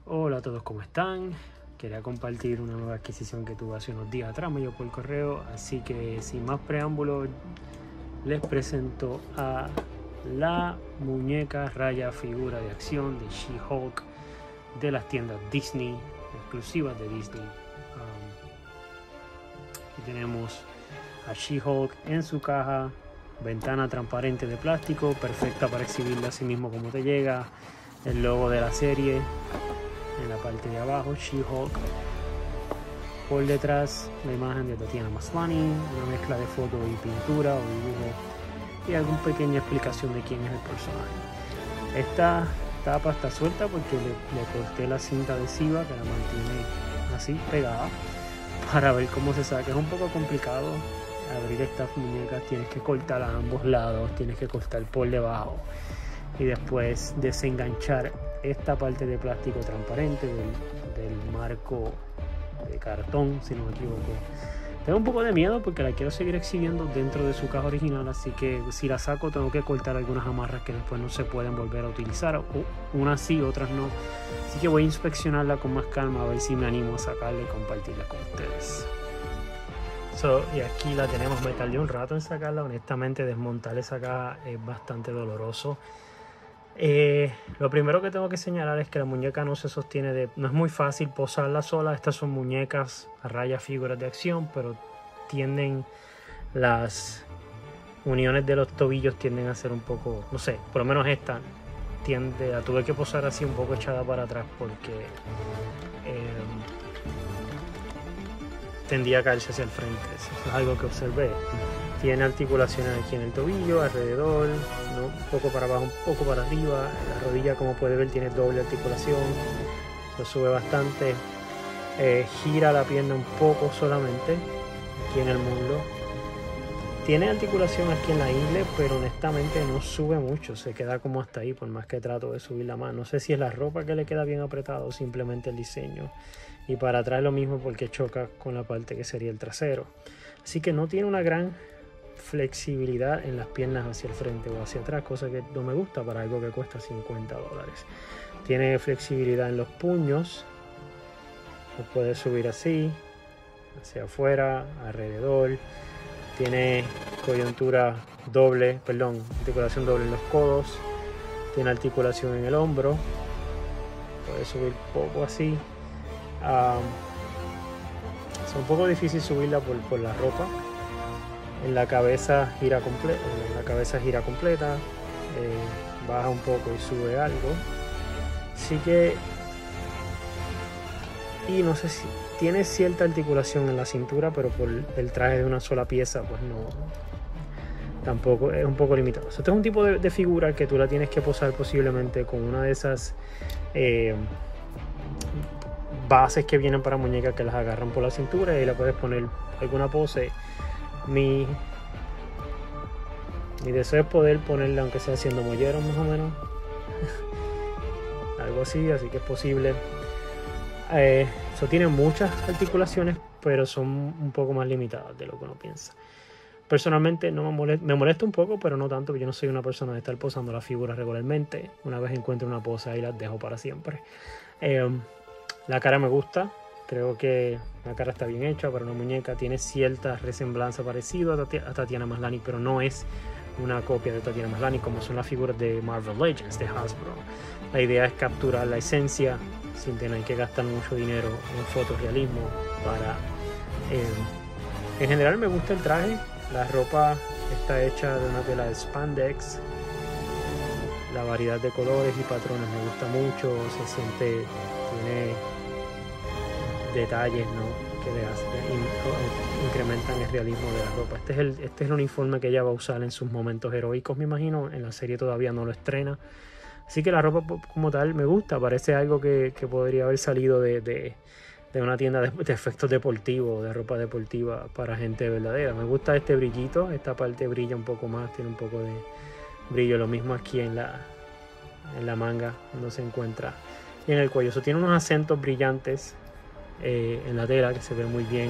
Hola a todos, ¿cómo están? Quería compartir una nueva adquisición que tuve hace unos días atrás, me llegó por correo, así que sin más preámbulos les presento a la muñeca raya figura de acción de She-Hulk de las tiendas Disney, exclusivas de Disney. Aquí tenemos a She-Hulk en su caja, ventana transparente de plástico, perfecta para exhibirla así mismo como te llega, el logo de la serie en la parte de abajo, She-Hulk. Por detrás la imagen de Tatiana Maslany, una mezcla de foto y pintura o dibujo y alguna pequeña explicación de quién es el personaje. Esta tapa está suelta porque le corté la cinta adhesiva que la mantiene así pegada para ver cómo se saca. Es un poco complicado abrir estas muñecas, tienes que cortar a ambos lados, tienes que cortar por debajo y después desenganchar esta parte de plástico transparente del marco de cartón, si no me equivoco. Tengo un poco de miedo porque la quiero seguir exhibiendo dentro de su caja original, así que si la saco tengo que cortar algunas amarras que después no se pueden volver a utilizar, o unas sí, otras no. Así que voy a inspeccionarla con más calma a ver si me animo a sacarla y compartirla con ustedes. Y aquí la tenemos. Me tardé un rato en sacarla, honestamente desmontar esa caja es bastante doloroso. Lo primero que tengo que señalar es que la muñeca no se sostiene no es muy fácil posarla sola. Estas son muñecas a raya figuras de acción, pero las uniones de los tobillos tienden a ser un poco, no sé, por lo menos esta la tuve que posar así un poco echada para atrás porque tendía a caerse hacia el frente. Eso es algo que observé. Tiene articulaciones aquí en el tobillo, alrededor, ¿no? Un poco para abajo, un poco para arriba. La rodilla, como puede ver, tiene doble articulación. Lo sube bastante. Gira la pierna un poco solamente aquí en el muslo. Tiene articulación aquí en la ingle, pero honestamente no sube mucho. Se queda como hasta ahí, por más que trato de subirla más. No sé si es la ropa que le queda bien apretada o simplemente el diseño. Y para atrás lo mismo porque choca con la parte que sería el trasero. Así que no tiene una gran flexibilidad en las piernas hacia el frente o hacia atrás, cosa que no me gusta para algo que cuesta $50. Tiene flexibilidad en los puños, lo puede subir así, hacia afuera, alrededor. Tiene articulación doble en los codos, tiene articulación en el hombro, puede subir poco así. Es un poco difícil subirla por la ropa. En la cabeza gira completa, baja un poco y sube algo. Así que, y no sé si tiene cierta articulación en la cintura, pero por el traje de una sola pieza, pues no, tampoco es un poco limitado. Este es un tipo de figura que tú la tienes que posar posiblemente con una de esas bases que vienen para muñecas que las agarran por la cintura y la puedes poner alguna pose. Mi deseo es poder ponerla aunque sea haciendo molleros más o menos algo así que es posible. Tiene muchas articulaciones, pero son un poco más limitadas de lo que uno piensa. Personalmente no me molesta un poco, pero no tanto, porque yo no soy una persona de estar posando las figuras regularmente. Una vez encuentro una pose ahí las dejo para siempre. La cara me gusta, creo que la cara está bien hecha para una muñeca. Tiene cierta resemblanza parecida a Tatiana Maslany, pero no es una copia de Tatiana Maslany como son las figuras de Marvel Legends de Hasbro. La idea es capturar la esencia sin tener que gastar mucho dinero en fotorrealismo. En general me gusta el traje. La ropa está hecha de una tela de spandex. La variedad de colores y patrones me gusta mucho. Tiene detalles, ¿no?, que incrementan el realismo de la ropa. Este es el uniforme que ella va a usar en sus momentos heroicos, me imagino. En la serie todavía no lo estrena. Así que la ropa como tal me gusta. Parece algo que podría haber salido de una tienda de efectos deportivos, de ropa deportiva para gente verdadera. Me gusta este brillito. Esta parte brilla un poco más, tiene un poco de brillo. Lo mismo aquí en la manga, donde se encuentra, y en el cuello. Eso tiene unos acentos brillantes en la tela que se ve muy bien.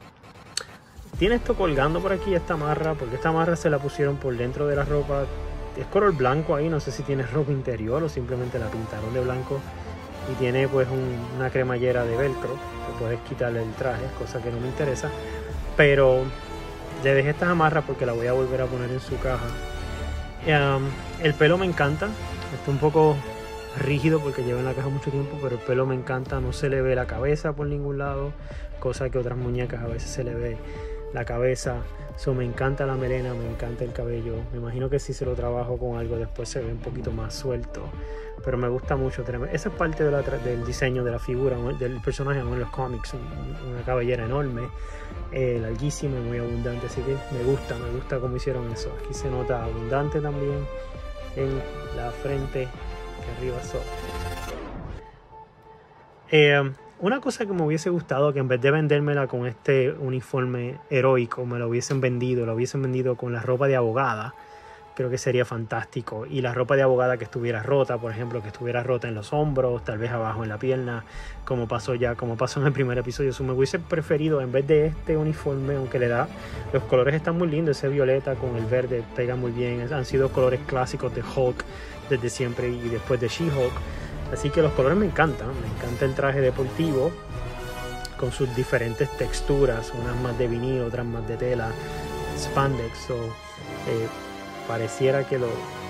Tiene esto colgando por aquí, esta amarra, porque esta amarra se la pusieron por dentro de la ropa es color blanco ahí, no sé si tiene ropa interior o simplemente la pintaron de blanco. Y tiene pues una cremallera de velcro que puedes quitarle el traje, cosa que no me interesa. Pero le dejé estas amarras porque la voy a volver a poner en su caja. El pelo me encanta, está un poco rígido porque lleva en la caja mucho tiempo, pero el pelo me encanta, no se le ve la cabeza por ningún lado, cosa que otras muñecas a veces se le ve la cabeza. Me encanta la melena, me encanta el cabello. Me imagino que si se lo trabajo con algo después se ve un poquito más suelto, pero me gusta mucho. Esa es parte del diseño de la figura, del personaje en los cómics, una cabellera enorme, larguísima y muy abundante, así que me gusta cómo hicieron eso. Aquí se nota abundante también en la frente, que arriba una cosa que me hubiese gustado, que en vez de vendérmela con este uniforme heroico, me lo hubiesen vendido con la ropa de abogada. Creo que sería fantástico. Y la ropa de abogada que estuviera rota, por ejemplo, que estuviera rota en los hombros, tal vez abajo en la pierna, como pasó en el primer episodio. Me hubiese preferido, en vez de este uniforme, aunque los colores están muy lindos, ese violeta con el verde pega muy bien. Han sido colores clásicos de Hulk desde siempre y después de She-Hulk. Así que los colores me encantan. Me encanta el traje deportivo con sus diferentes texturas, unas más de vinilo, otras más de tela, spandex. Pareciera que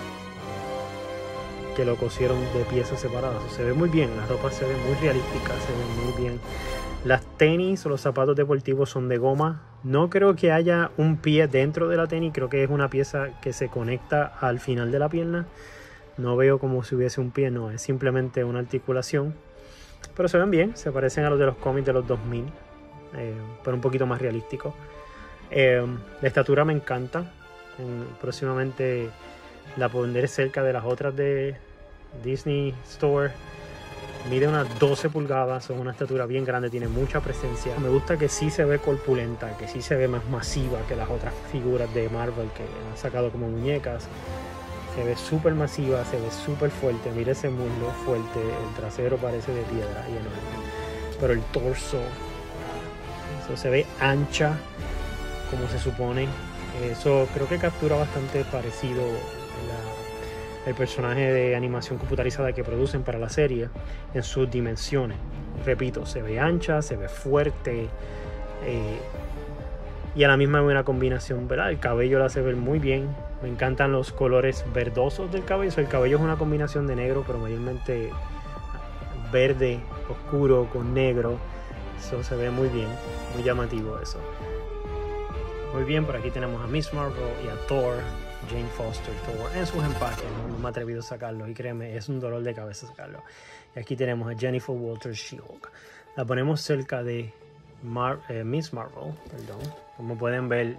lo cosieron de piezas separadas. Se ve muy bien, la ropa se ve muy realística, se ve muy bien. Las tenis o los zapatos deportivos son de goma. No creo que haya un pie dentro de la tenis, creo que es una pieza que se conecta al final de la pierna. No veo como si hubiese un pie, no, es simplemente una articulación. Pero se ven bien, se parecen a los de los cómics de los 2000, pero un poquito más realístico. La estatura me encanta. Próximamente la pondré cerca de las otras de Disney Store. Mide unas 12 pulgadas, es una estatura bien grande, tiene mucha presencia. Me gusta que sí se ve corpulenta, que sí se ve más masiva que las otras figuras de Marvel que han sacado como muñecas. Se ve súper masiva, se ve súper fuerte. Mira ese muslo fuerte, el trasero parece de piedra y enorme. Pero el torso, eso se ve ancha como se supone. Eso creo que captura bastante parecido el personaje de animación computarizada que producen para la serie en sus dimensiones. Repito, se ve ancha, se ve fuerte y a la misma una combinación, ¿verdad? El cabello la hace ver muy bien. Me encantan los colores verdosos del cabello. El cabello es una combinación de negro, pero mayormente verde oscuro con negro. Eso se ve muy bien, muy llamativo eso. Muy bien, por aquí tenemos a Miss Marvel y a Thor, Jane Foster, Thor en sus empaques. No me he atrevido a sacarlos y créeme, es un dolor de cabeza sacarlos. Y aquí tenemos a Jennifer Walters, She-Hulk. La ponemos cerca de Miss Marvel, perdón. Como pueden ver,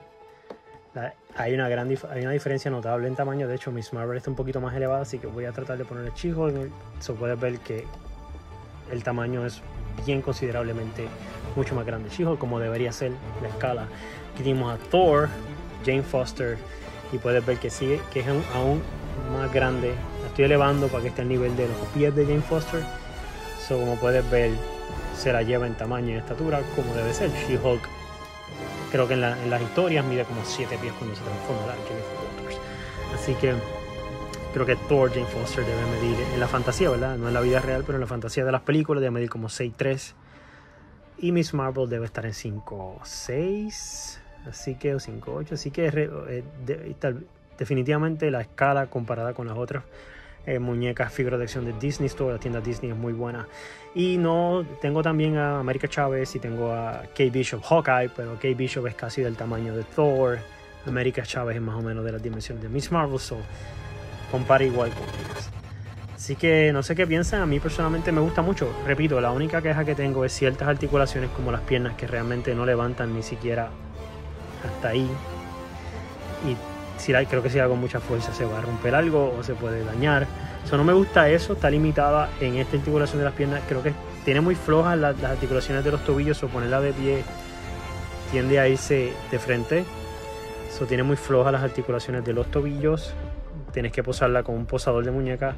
hay una diferencia notable en tamaño. De hecho, Miss Marvel está un poquito más elevada, así que voy a tratar de ponerle She-Hulk. Puedes ver que el tamaño es bien considerablemente mucho más grande. She-Hulk, como debería ser la escala. Aquí tenemos a Thor, Jane Foster, y puedes ver que sigue, que es aún más grande. La estoy elevando para que esté al nivel de los pies de Jane Foster. Como puedes ver, se la lleva en tamaño y estatura como debe ser. She-Hulk, creo que en las historias mide como 7 pies cuando se transforma la Jennifer Walters. Así que creo que Thor, Jane Foster debe medir en la fantasía, ¿verdad? No en la vida real, pero en la fantasía de las películas debe medir como 6'3". Y Miss Marvel debe estar en 5'6", así que, o 5'8", así que definitivamente la escala comparada con las otras muñecas, figuras de acción de Disney Store, la tienda Disney es muy buena. Y no, tengo también a America Chavez y tengo a Kate Bishop Hawkeye, pero Kate Bishop es casi del tamaño de Thor. America Chavez es más o menos de las dimensiones de Miss Marvel, compara igual con ellas. Así que no sé qué piensan, a mí personalmente me gusta mucho. Repito, la única queja que tengo es ciertas articulaciones como las piernas que realmente no levantan ni siquiera hasta ahí. Y creo que si hago mucha fuerza se va a romper algo o se puede dañar. No me gusta eso, está limitada en esta articulación de las piernas. Creo que tiene muy flojas las articulaciones de los tobillos, o ponerla de pie tiende a irse de frente. Tiene muy flojas las articulaciones de los tobillos. Tienes que posarla con un posador de muñeca.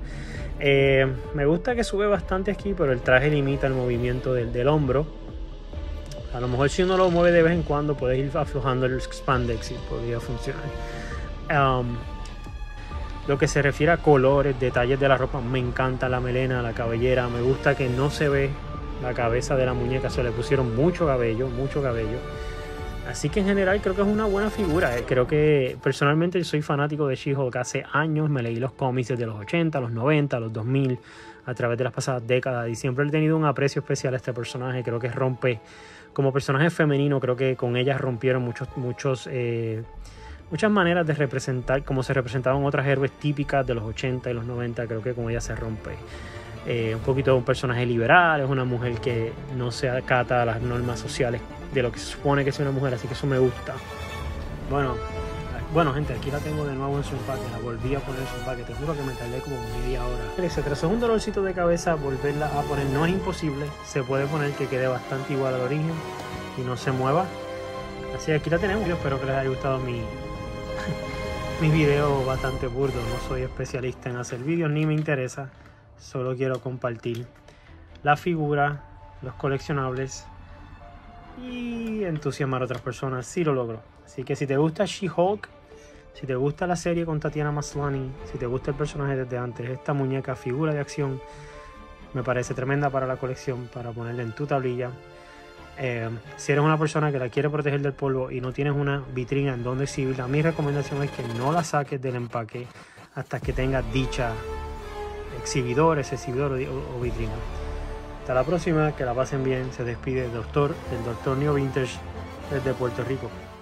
Me gusta que sube bastante aquí, pero el traje limita el movimiento del hombro. A lo mejor si uno lo mueve de vez en cuando puedes ir aflojando el spandex y podría funcionar. Lo que se refiere a colores, detalles de la ropa, me encanta la melena, la cabellera. Me gusta que no se ve la cabeza de la muñeca, se le pusieron mucho cabello, mucho cabello. Así que en general creo que es una buena figura. Creo que personalmente soy fanático de She-Hulk hace años. Me leí los cómics desde los 80, los 90, los 2000, a través de las pasadas décadas. Y siempre he tenido un aprecio especial a este personaje. Creo que rompe, como personaje femenino, creo que con ella rompieron muchas maneras de representar, como se representaban otras héroes típicas de los 80 y los 90. Creo que con ella se rompe. Un poquito un personaje liberal, es una mujer que no se acata a las normas sociales de lo que se supone que es una mujer, así que eso me gusta. Bueno gente, aquí la tengo de nuevo en su empaque, la volví a poner en su empaque, te juro que me tardé como media hora. Se trazó un dolorcito de cabeza, volverla a poner no es imposible, se puede poner que quede bastante igual al origen y no se mueva. Así que aquí la tenemos. Yo espero que les haya gustado mi video bastante burdo. No soy especialista en hacer vídeos ni me interesa, solo quiero compartir la figura, los coleccionables y entusiasmar a otras personas si lo logro. Así que si te gusta She-Hulk, si te gusta la serie con Tatiana Maslany, si te gusta el personaje desde antes, esta muñeca figura de acción me parece tremenda para la colección, para ponerla en tu tablilla. Si eres una persona que la quiere proteger del polvo y no tienes una vitrina en donde exhibirla, mi recomendación es que no la saques del empaque hasta que tenga dicha exhibidor o vitrina. Hasta la próxima, que la pasen bien. Se despide el doctor Neo Vintage desde Puerto Rico.